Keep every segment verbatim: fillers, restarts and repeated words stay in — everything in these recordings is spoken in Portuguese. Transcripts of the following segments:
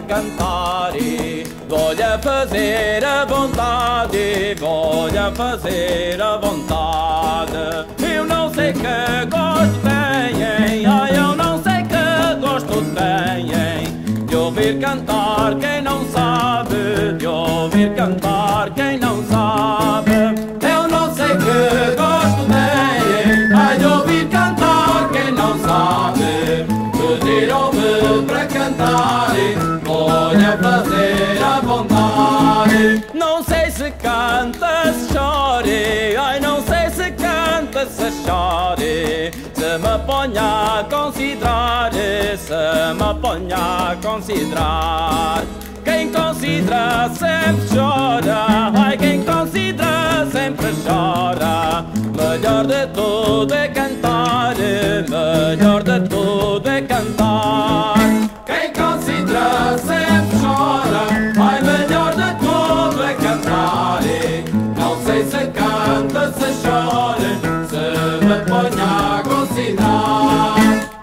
cantar, vou-lhe fazer a vontade, vou-lhe fazer a vontade. Eu não sei que gosto têm, ai, eu não sei que gosto têm de ouvir cantar quem não sabe, de ouvir cantar quem não sabe. Eu não sei que gosto têm, ai, de ouvir cantar quem não sabe. Pediram-me para cantar, vou-lhe fazer a vontade. Não sei se canta, se chore, ai, não sei se canta, se chore. Se me ponha a considerar, se me ponha a considerar. Quem considera sempre chora, ai, quem considera sempre chora. Melhor de tudo é cantar, melhor de tudo é cantar. Quem considera sempre chora, ai, melhor de tudo é cantar. Não sei se canta, se chora, se me ponha a considerar.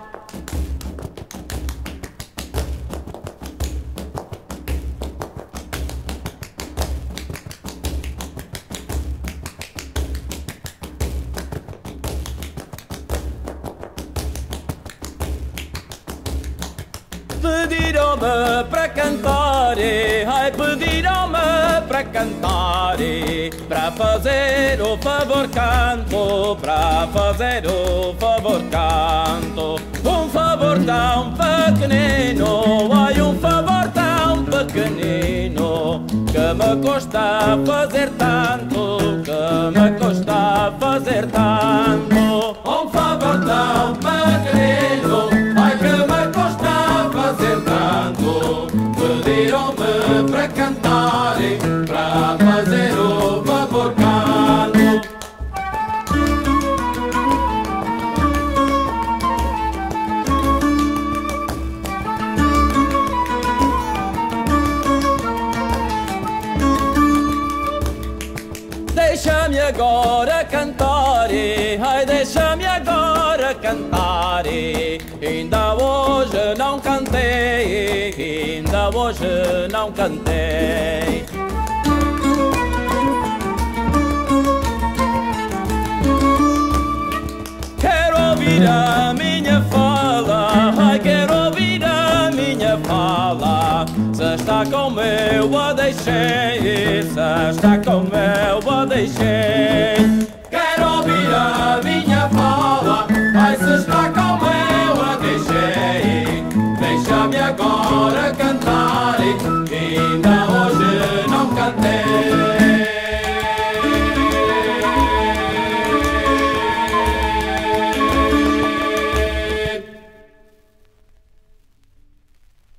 Pediram-me para cantar, ai, pediram-me para cantar, para fazer o favor canto, para fazer o favor canto. Um favor tão pequenino, ai, um favor tão pequenino, que me custa fazer tanto, que me custa fazer tanto. Um favor tão pequenino, ai, que me custa fazer tanto. Pediram-me para cantar, para fazer o favor canto. Deixa-me agora cantar, ai, deixa-me agora cantar. Ainda hoje não cantei, ainda hoje não cantei. Quero ouvir a minha fala, ai, quero ouvir a minha fala. Se está como eu a deixei, se está como eu a deixei. Quero ouvir a minha fala, ai, se está como eu a deixei. Deixa-me agora cantar.